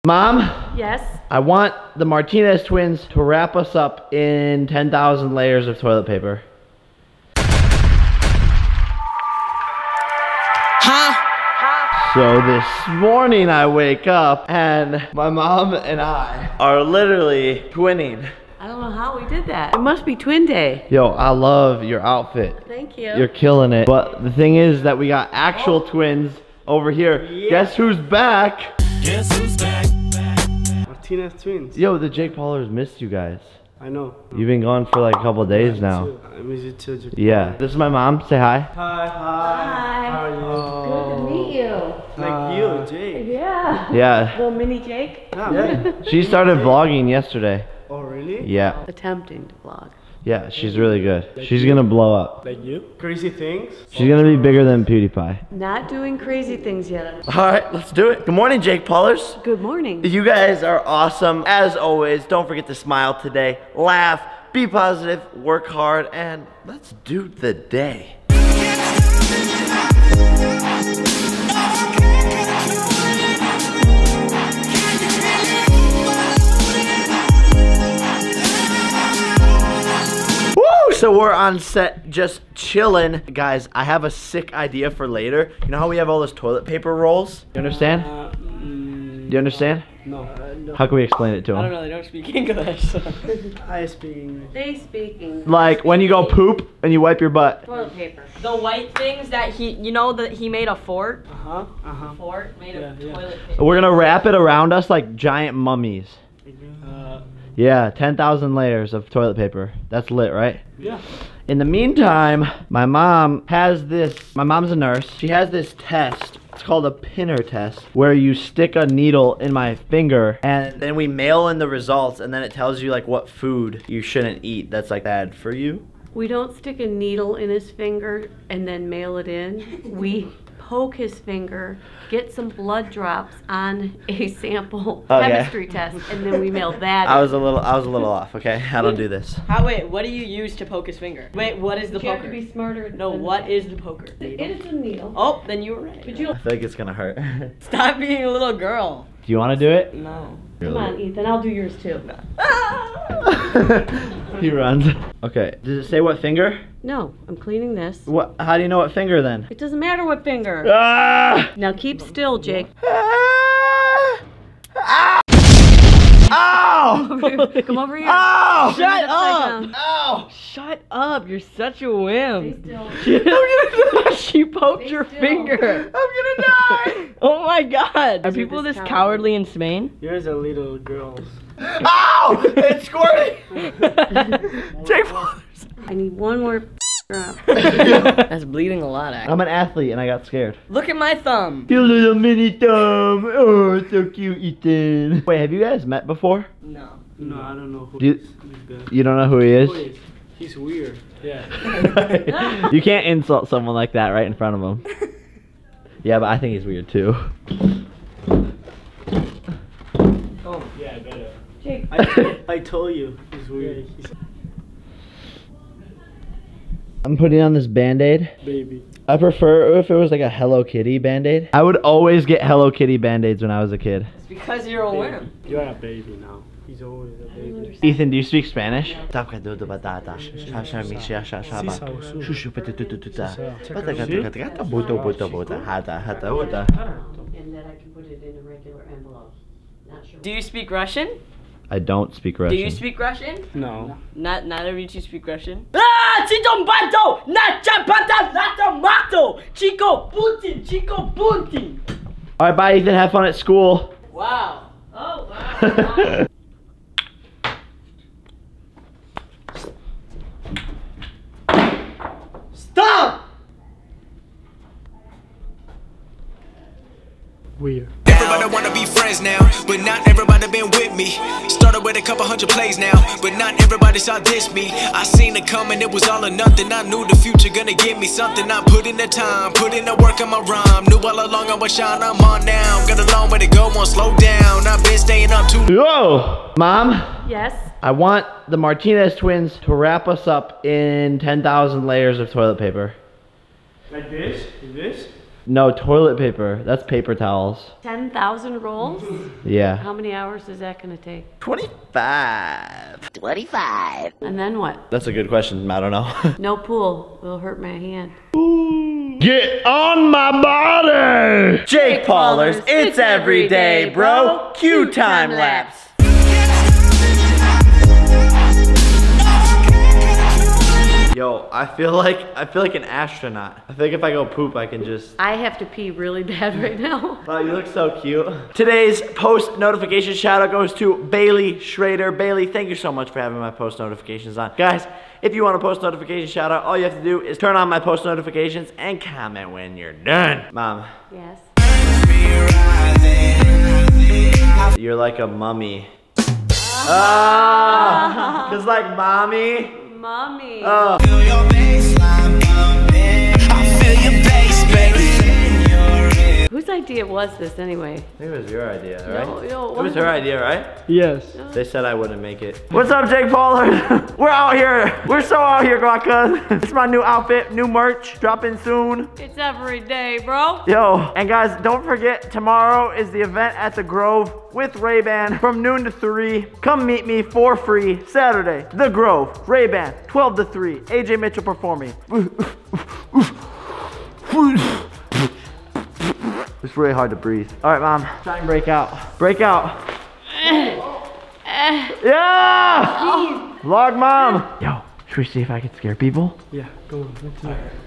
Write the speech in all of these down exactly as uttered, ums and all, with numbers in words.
Mom? Yes? I want the Martinez twins to wrap us up in ten thousand layers of toilet paper. Huh? So this morning I wake up and my mom and I are literally twinning. I don't know how we did that. It must be twin day. Yo, I love your outfit. Thank you. You're killing it. But the thing is that we got actual oh. twins over here. Yeah. Guess who's back? Guess who's back? Martinez twins. Yo, the Jake Paulers missed you guys. I know. You've been gone for like a couple of days now. I miss you too, Jake. Yeah. This is my mom. Say hi. Hi. Hi. How are you? Good to meet you. Like you, Jake. Yeah. Yeah. Little mini Jake. Yeah. She started vlogging yesterday. Oh, really? Yeah. Attempting to vlog. Yeah, she's really good. She's gonna blow up. Like you? Crazy things? She's gonna be bigger than PewDiePie. Not doing crazy things yet. All right, let's do it. Good morning, Jake Paulers. Good morning. You guys are awesome. As always, don't forget to smile today. Laugh, be positive, work hard, and let's do the day. So we're on set just chilling. Guys, I have a sick idea for later. You know how we have all those toilet paper rolls? You understand? Uh, mm, Do you understand? No. Uh, no. How can we explain it to them? I don't know, they don't speak English. So. I speak English. They speak English. Like when you go poop and you wipe your butt. Toilet paper. The white things that he, you know that he made a fort? Uh-huh, uh-huh. Fort made Yeah, of yeah. toilet paper. We're gonna wrap it around us like giant mummies. Uh, Yeah, ten thousand layers of toilet paper. That's lit, right? yeah. In the meantime, my mom has this, my mom's a nurse. She has this test. It's called a pinner test, where you stick a needle in my finger and then we mail in the results, and then it tells you like what food you shouldn't eat that's like bad for you. We don't stick a needle in his finger and then mail it in. We poke his finger, get some blood drops on a sample Okay. chemistry test, and then we mail that I in. was a little, I was a little off, okay? I don't do this. How, wait, what do you use to poke his finger? Wait, what is the You have poker? to be smarter. No, than what that. is the poker? It is a needle. Oh, then you were right. But you I feel like it's gonna hurt. Do Stop being a little girl. you wanna do it? No. Come on, Ethan. I'll do yours too. He runs. Okay, does it say what finger? No, I'm cleaning this. What? How do you know what finger then? It doesn't matter what finger. Ah! Now keep still, Jake. Ah! Ah! Ow! Come over here. Ow! Turn Shut it upside up! down. Ow! Shut up, you're such a Stay wimp. still. She poked Stay your still. finger. I'm gonna die! Oh my god. Are These are people this this cowardly. cowardly in Spain? Yours are little girls. Ow! It's squirting! Jake Paulers. I need one more drop. That's bleeding a lot, actually. I'm an athlete and I got scared. Look at my thumb. Your little mini thumb. Oh, it's so cute, Ethan. Wait, have you guys met before? No. No, I don't know who Do you- is this guy. You don't know who he is? Who is? He's weird. Yeah. You can't insult someone like that right in front of him. Yeah, but I think he's weird too. Oh, yeah, I better. Jake. I, I told you he's weird. He's I'm putting on this Band-Aid. baby. I prefer if it was like a Hello Kitty Band-Aid. I would always get Hello Kitty Band-Aids when I was a kid. It's because you're a wimp. You're a baby now. He's always a baby. Ethan, do you speak Spanish? And that I can put it in a regular envelope. Not sure. Do you speak Russian? I don't speak Russian. Do you speak Russian? No. Not neither of you two speak Russian? Ah! Chitombato! Nachapata Latamato! Chico Putin! Chico Putin! Alright, bye Ethan, have fun at school. Wow. Oh, wow. Stop! Weird. Everybody wanna be friends now, but not everybody been with me. Started with a couple hundred plays now, but not everybody saw this me. I seen it coming, it was all or nothing. I knew the future gonna give me something. I put in the time, put in the work on my rhyme. Knew all along I was shine, I'm on now. Got a long way to go, won't slow down. I've been staying up too. Yo! Mom? Yes? I want the Martinez twins to wrap us up in ten thousand layers of toilet paper. Like this? Like this? No, toilet paper. That's paper towels. ten thousand rolls? Yeah. How many hours is that gonna take? twenty-five. twenty-five. And then what? That's a good question. I don't know. No pool. Will hurt my hand. Get on my body! Jake Paulers, it's every day, bro. Cue time lapse. Yo, I feel like I feel like an astronaut. I think if I go poop, I can just. I have to pee really bad right now. Wow, you look so cute. Today's post notification shout out goes to Bailey Schrader. Bailey, thank you so much for having my post notifications on. Guys, if you want a post notification shout out, all you have to do is turn on my post notifications and comment when you're done. Mom. Yes. You're like a mummy. Ah, cause like mommy. Mommy. Oh. Feel your baseline bumping. I feel your bass, baby. Whose idea was this anyway? I think it was your idea, right? No, no, it was her idea, right? Yes. They said I wouldn't make it. What's up, Jake Paulers? We're out here. We're so out here, Guacas. It's my new outfit, new merch, dropping soon. It's every day, bro. Yo, and guys, don't forget, tomorrow is the event at the Grove with Ray-Ban from noon to three. Come meet me for free Saturday. The Grove, Ray-Ban, twelve to three. A J Mitchell performing. It's really hard to breathe. All right, Mom, try and break out. Break out. Yeah! Vlog, Mom. Yo, should we see if I can scare people? Yeah, go on. Let's do it.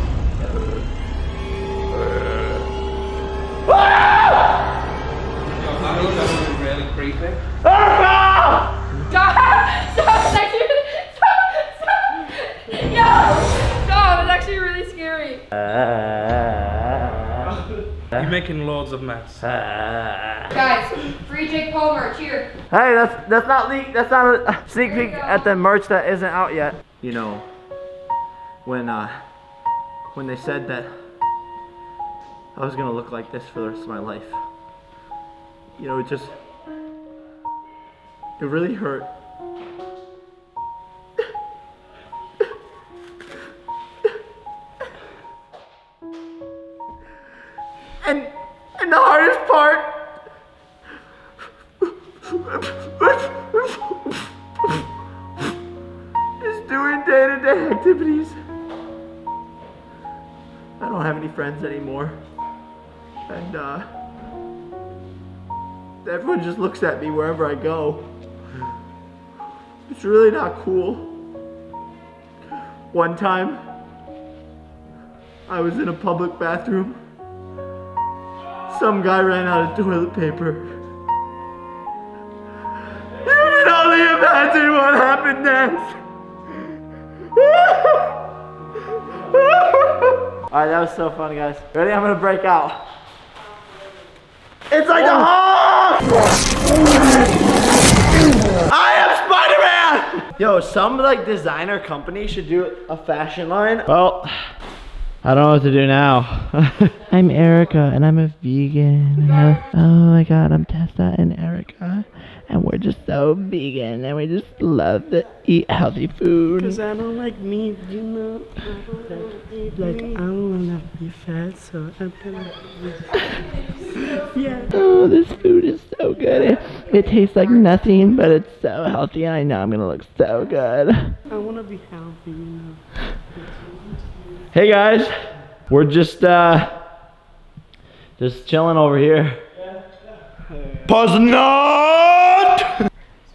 Really creepy. Ah! Stop! Stop! It's actually really, stop! Stop! Yo! Stop! It's actually really scary. You're making loads of mess. Guys, free Jake Paul merch here. Hey, that's that's not leak. That's not a sneak peek at the merch that isn't out yet. You know, when uh, when they said that I was gonna look like this for the rest of my life, you know, it just it really hurt. And and the hardest part is doing day-to-day activities. I don't have any friends anymore. And uh everyone just looks at me wherever I go. It's really not cool. One time I was in a public bathroom. Some guy ran out of toilet paper. You can only imagine what happened next. Alright, that was so fun, guys. Ready? I'm gonna break out. It's like the Hulk! I am Spider-Man! Yo, some like designer company should do a fashion line. Well, I don't know what to do now. I'm Erica and I'm a vegan. Oh my god, I'm Tessa and Erica. And we're just so vegan and we just love to eat healthy food. Cause I don't like meat, you know. Like, I don't wanna be fat, so I'm gonna. Yeah. Oh, this food is so good. It, it tastes like nothing, but it's so healthy and I know I'm gonna look so good. I wanna be healthy, you know. Hey guys, we're just uh just chilling over here. Pause the nut!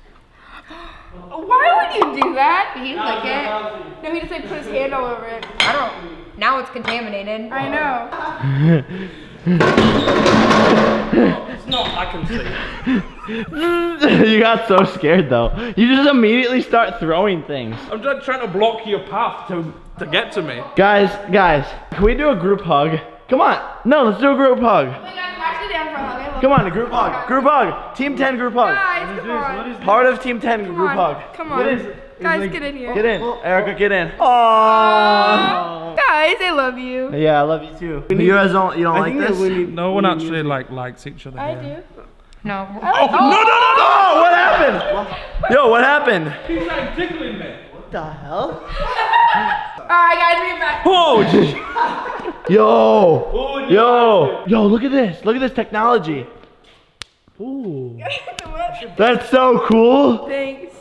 Why would you do that? He lick it. No, he just like put his hand all over it. I don't. Now it's contaminated. I know. It's not, I can see. You got so scared though. You just immediately start throwing things. I'm just trying to block your path to, to get to me. Guys, guys, can we do a group hug? Come on. No, let's do a group hug. Oh my God, I'm actually down for a hug. I love Come on, it. a group hug. Group hug. Team ten group hug. Guys, come on. Part of Team ten Come group on. hug. Come on. Get in. Guys, get in here. Get in. Erica, get in. Aww. Guys, I love you. Yeah, I love you too. You guys don't, you don't I like think this? that we need, No one actually like likes each other. I here. do. No. Oh, no, no, no, no! Oh, what happened? Yo, what happened? He's like tickling me. What the hell? Alright, guys, we're back. Oh, Yo, yo, yo, look at this. Look at this technology. Ooh. That's so cool. Thanks.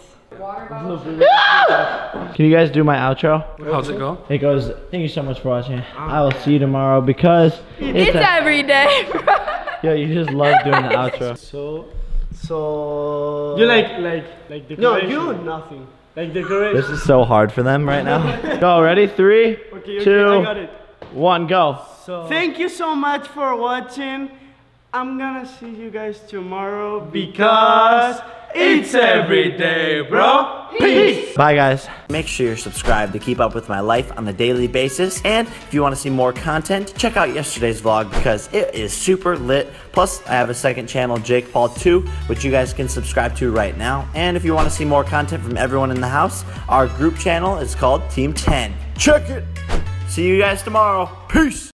Can you guys do my outro? How's it go? It goes, thank you so much for watching. I will see you tomorrow because it's, It's a, every day, bro. yo, you just love doing the outro. So, so. You like, like, like No, decoration. you nothing. Like decoration. This is so hard for them right now. Go, ready? Three, Okay, okay, two, I got it. one, go. So Thank you so much for watching. I'm gonna see you guys tomorrow because it's every day, bro. peace. Bye, guys. Make sure you're subscribed to keep up with my life on a daily basis. And if you want to see more content, check out yesterday's vlog because it is super lit. Plus, I have a second channel, Jake Paul two, which you guys can subscribe to right now. And if you want to see more content from everyone in the house, our group channel is called Team ten. Check it. See you guys tomorrow. Peace.